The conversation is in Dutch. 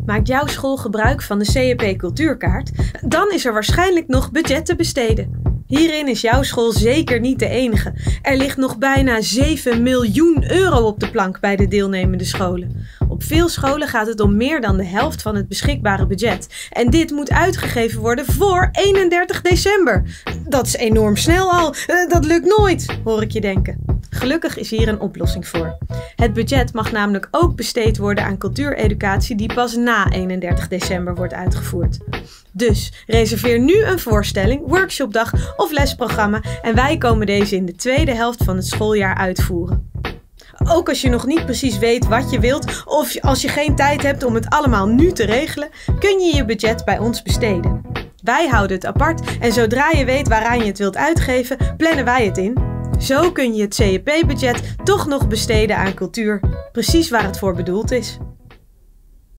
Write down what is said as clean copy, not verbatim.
Maakt jouw school gebruik van de CAP Cultuurkaart? Dan is er waarschijnlijk nog budget te besteden. Hierin is jouw school zeker niet de enige. Er ligt nog bijna 7 miljoen euro op de plank bij de deelnemende scholen. Op veel scholen gaat het om meer dan de helft van het beschikbare budget. En dit moet uitgegeven worden voor 31 december. Dat is enorm snel al. Dat lukt nooit, hoor ik je denken. Gelukkig is hier een oplossing voor. Het budget mag namelijk ook besteed worden aan cultuureducatie die pas na 31 december wordt uitgevoerd. Dus reserveer nu een voorstelling, workshopdag of lesprogramma en wij komen deze in de tweede helft van het schooljaar uitvoeren. Ook als je nog niet precies weet wat je wilt of als je geen tijd hebt om het allemaal nu te regelen, kun je je budget bij ons besteden. Wij houden het apart en zodra je weet waaraan je het wilt uitgeven, plannen wij het in. Zo kun je het CAP-budget toch nog besteden aan cultuur, precies waar het voor bedoeld is.